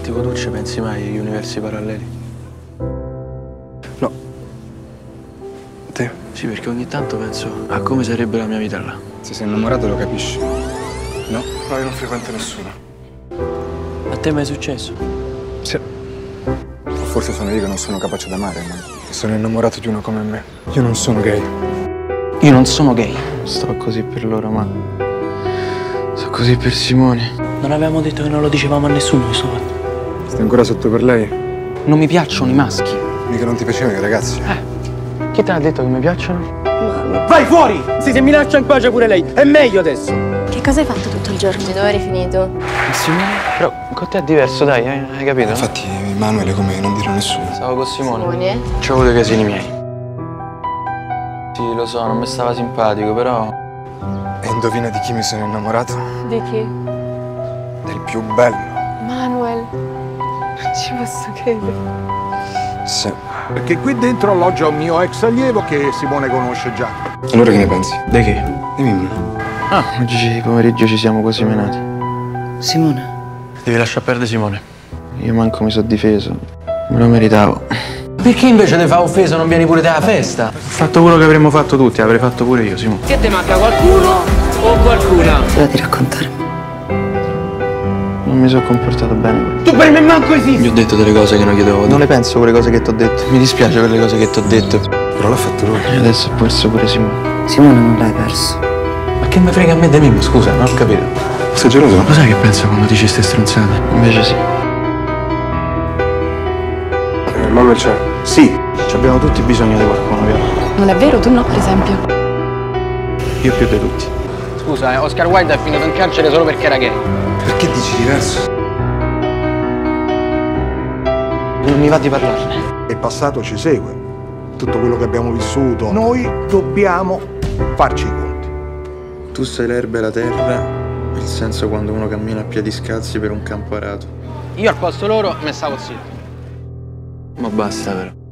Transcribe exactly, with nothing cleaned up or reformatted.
Tipo, tu ci pensi mai agli universi paralleli? No. Te? Sì, perché ogni tanto penso a come sarebbe la mia vita là. Se sei innamorato lo capisci. No? No, io non frequento nessuno. A te è mai successo? Sì. O forse sono io che non sono capace d'amare, ma sono innamorato di uno come me. Io non sono gay. Io non sono gay. Sto così per loro, ma... sto così per Simone. Non avevamo detto che non lo dicevamo a nessuno questo fatto. Stai ancora sotto per lei? Non mi piacciono i maschi. Mica non ti piacevano i ragazzi? Eh. Chi te l'ha detto che mi piacciono? Vai fuori! Sì, se mi lascia in pace pure lei, è meglio adesso. Che cosa hai fatto tutto il giorno? Dove eri finito? Simone? Però con te è diverso, dai, hai, hai capito? Infatti, Manuel è come non dire a nessuno. Stavo con Simone. Simone? Ci ho avuto i casini miei. Sì, lo so, non mi stava simpatico, però... E indovina di chi mi sono innamorato? Di chi? Del più bello. Manuel. Non ci posso credere. Sì. Perché qui dentro alloggia un mio ex allievo che Simone conosce già. Allora che ne pensi? Di che? Dimmi una. Ah, oggi pomeriggio ci siamo quasi menati. Simone. Devi lasciar perdere Simone. Io manco mi sono difeso. Me lo meritavo. Perché invece di fare offesa non vieni pure te alla festa? Ho fatto quello che avremmo fatto tutti, l'avrei fatto pure io, Simone. Che ti manca qualcuno o qualcuna? Dovete raccontarmi. Non mi sono comportato bene. Tu per me manco esisti! Gli ho detto delle cose che non chiedevo. Non le penso quelle cose che ti ho detto. Mi dispiace per le cose che ti ho detto. Però l'ha fatto lui. E adesso ho perso pure Simone. Simone non l'hai perso. Ma che mi frega a me di Mimmo, scusa, non ho capito. Sei geloso? Lo sai che penso quando dici ste stronzate? Invece sì. Eh, Manuel c'è. Sì, ci abbiamo tutti bisogno di qualcuno, vero? Non è vero? Tu no, per esempio. Io più di tutti. Scusa, eh, Oscar Wilde è finito in carcere solo perché era gay. Perché dici diverso? Non mi va di parlarne. Il passato ci segue. Tutto quello che abbiamo vissuto. Noi dobbiamo farci i conti. Tu sei l'erba e la terra, il senso quando uno cammina a piedi scalzi per un campo arato. Io al posto loro me stavo zitto. Ma basta, però.